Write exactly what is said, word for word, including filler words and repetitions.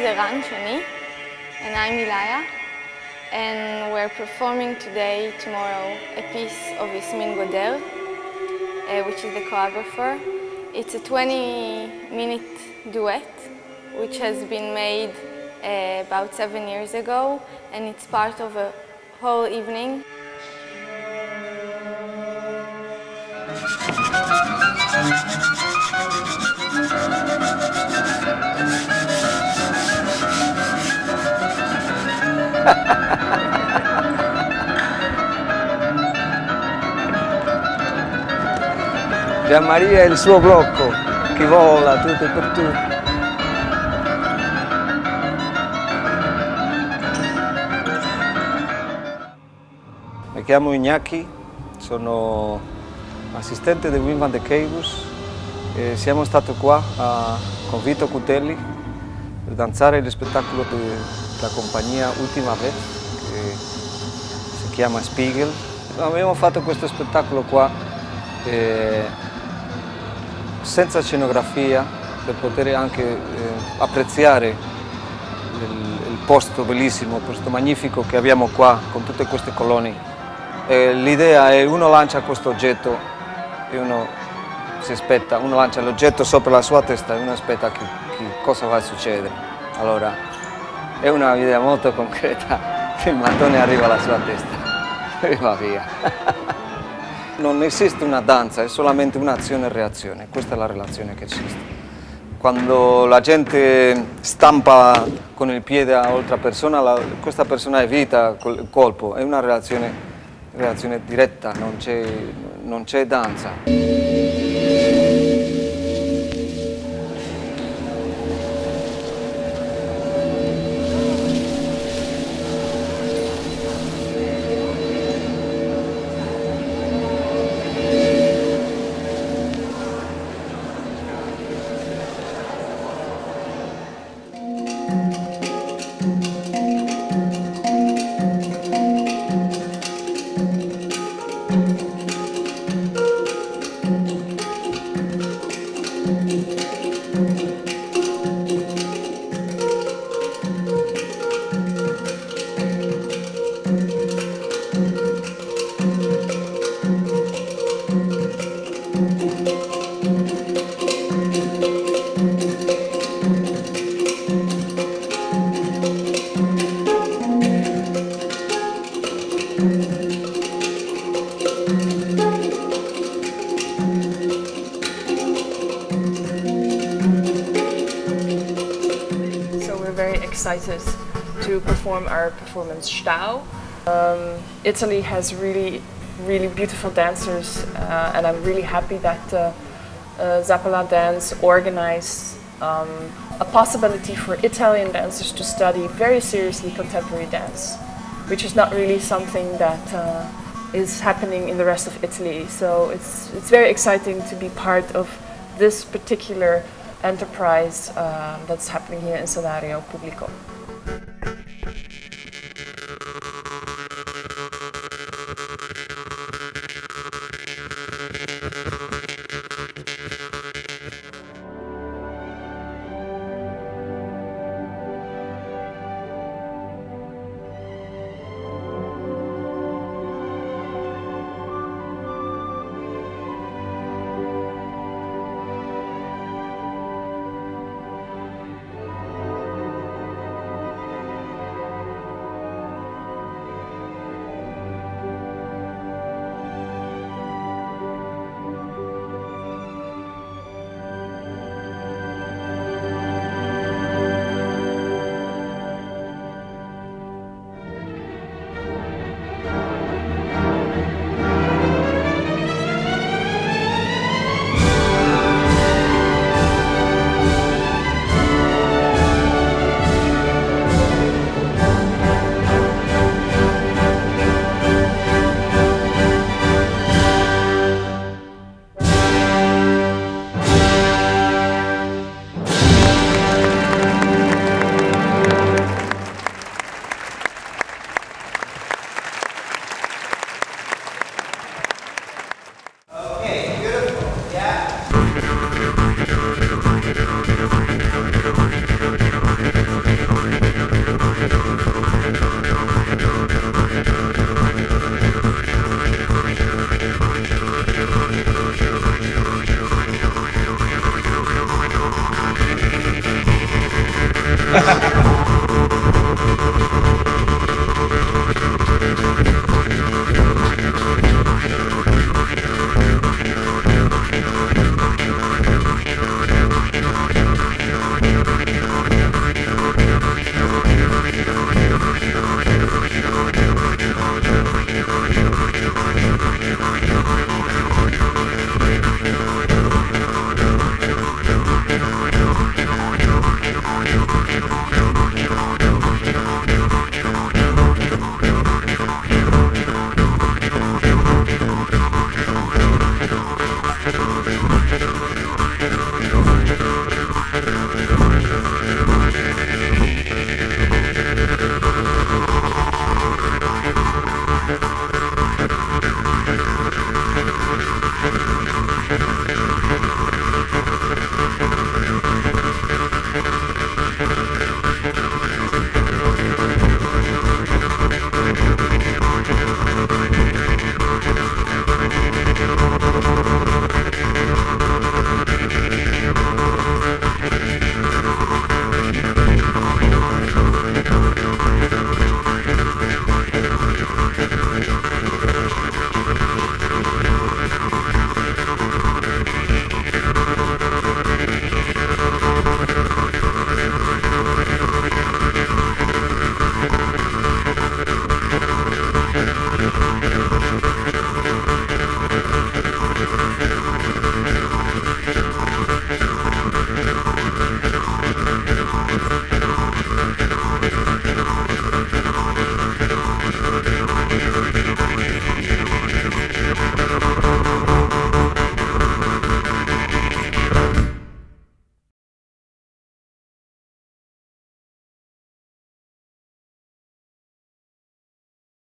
Eran Shani, and I'm Ilaya, and we're performing today, tomorrow, a piece of Yasmin Goder, uh, which is the choreographer. It's a twenty minute duet, which has been made uh, about seven years ago, and it's part of a whole evening. Gianmaria e il suo blocco che vola tutto e per tutto. Mi chiamo Iñaki, sono assistente di Wim van de Keibus e siamo stati qua a, con Vito Cutelli per danzare lo spettacolo della compagnia Ultima Vez, che si chiama Spiegel. Abbiamo fatto questo spettacolo qua eh, senza scenografia, per poter anche eh, apprezzare il, il posto bellissimo, il posto magnifico che abbiamo qua con tutte queste colonne. L'idea è uno lancia questo oggetto e uno si aspetta, uno lancia l'oggetto sopra la sua testa e uno aspetta che, che cosa va a succedere. Allora è una idea molto concreta, che il mattone arriva alla sua testa e va via. Non esiste una danza, è solamente un'azione e reazione, questa è la relazione che esiste. Quando la gente stampa con il piede a un'altra persona, la, questa persona evita il colpo, è una relazione reazione diretta, non c'è danza. Very excited to perform our performance Stau. Um, Italy has really, really beautiful dancers, uh, and I'm really happy that uh, uh, Zappala Dance organized um, a possibility for Italian dancers to study very seriously contemporary dance, which is not really something that uh, is happening in the rest of Italy. So it's, it's very exciting to be part of this particular enterprise uh, that's happening here in Scenario Pubblico.